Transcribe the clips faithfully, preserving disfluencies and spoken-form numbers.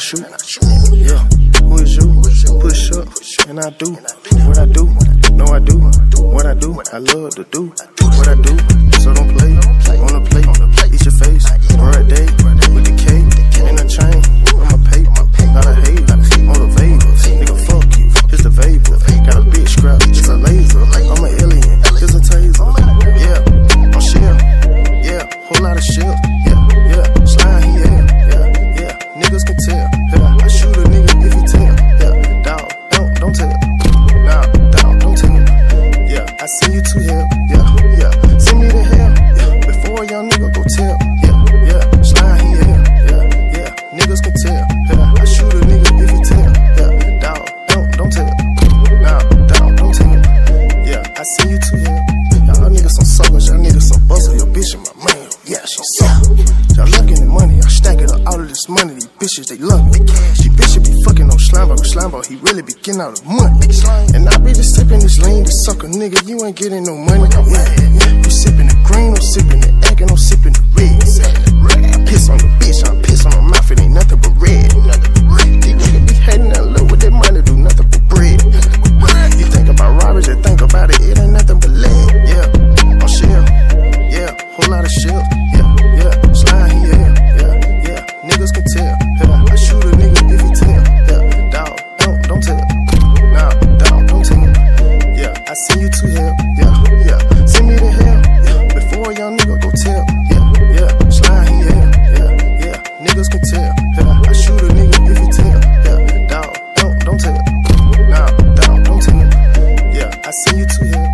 shoot. Yeah, who is you? Push up, and I do what I do. No, I do what I do. I love to do what I do. So don't play on the plate. Eat your face, bright day with the cake and the chain on my paper. Lot of hate, motivate. Nigga, fuck you. Here's the vapor. Got a bitch scrap, it's a laser. I'm an alien, here's a taser. Yeah, I'm shit. Yeah, whole lot of shit. Yeah, yeah, slime here. Yeah, yeah, niggas can tell. Yeah, I shoot a nigga if he tell. Yeah, dog, don't, don't tell. Nah, dog, don't tell. Yeah, I send you to hell. Yeah, yeah, send me to hell. Yeah, before a young nigga go tell. Yeah, yeah, slime here. Yeah, yeah, niggas can tell. Yeah, I shoot a nigga if he tell. Yeah, dog, don't, don't tell. Nah, dog, don't tell. Yeah, I send you to hell. Y'all niggas some suckers, y'all niggas some busters. Your bitch is my man. Yeah, she suck. Y'all looking at money, I stack it up, all of this money. These bitches, they love me. These bitches be fucking on Slimeball, Slimeball, he really be getting out of money. And I be just sipping this lean, this sucker nigga, you ain't getting no money. Yeah, you sipping the green, I'm sipping the egg, and I'm sipping the red. I piss on the bitch, I piss on her mouth, it ain't nothing but red. These niggas be hating that look with their money, do nothing but bread. You think about robbers, you think about it, it ain't nothing but lead. Yeah, I'm shell, yeah, whole lot of shell. Yeah, yeah, slime here, yeah, yeah, niggas can tell. Yeah, I shoot a nigga if he tell. Yeah, dog, don't, don't tell. Nah, dog, don't tell. Yeah, I send you to hell. Yeah, yeah, send me to hell. Yeah, before a young nigga go tell. Yeah, yeah, slime here. Yeah, yeah, niggas can tell. Yeah, I shoot a nigga if he tell. Yeah, dog, don't, don't tell. Nah, dog, don't tell. Yeah, I send you to hell.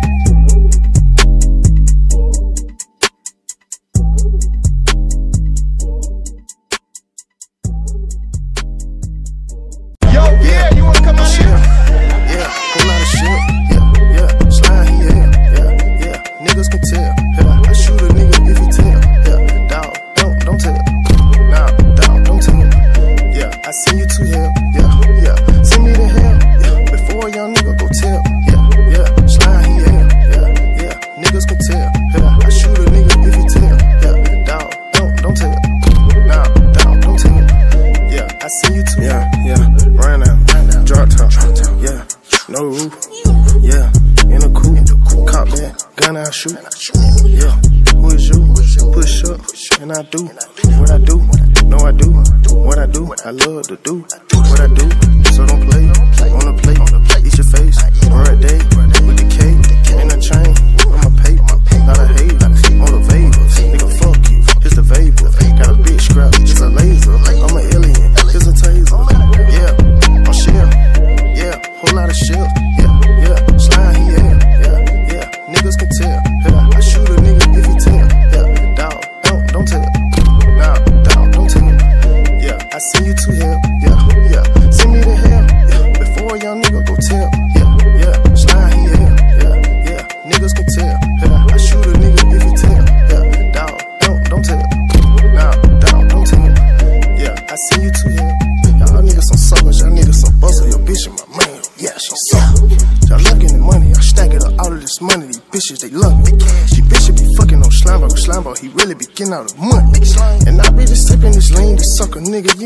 No roof, yeah, in a coupe, cop that, gun I shoot, yeah, who is you? Push up, and I do what I do, no I do what I do, I love to do what I do, so don't play on the plate, eat your face, bright day with the cake and the chain on my paper, lot of hate, motivate, nigga fuck you, here's the vapor, got a bitch scrap, it's a laser, I'm an alien, here's a taser, yeah, I'm shell, yeah, whole lot of shit. Yeah, yeah, slime here. Yeah, yeah, niggas can tell. Yeah, I shoot a nigga if he tell. Yeah, dog, don't, don't tell. Nah, dog, don't tell. Yeah, I send you to hell. Yeah, yeah, send me to hell. Yeah, before a young nigga go tell. Yeah, yeah, slime here. Yeah, yeah, niggas can tell. Yeah, I shoot a nigga if he tell. Yeah, dog, don't, don't tell. Nah, dog, don't tell. Yeah, I send you to hell. Y'all niggas some suckers, y'all niggas some busters. Your bitch is my man. Yeah, she suck. Y'all looking at money, I stack it up, all of this money. These bitches, they love me. These bitches be fucking on Slimeball, Slimeball, he really be getting out of money. And I be just sipping this lean, this sucker nigga.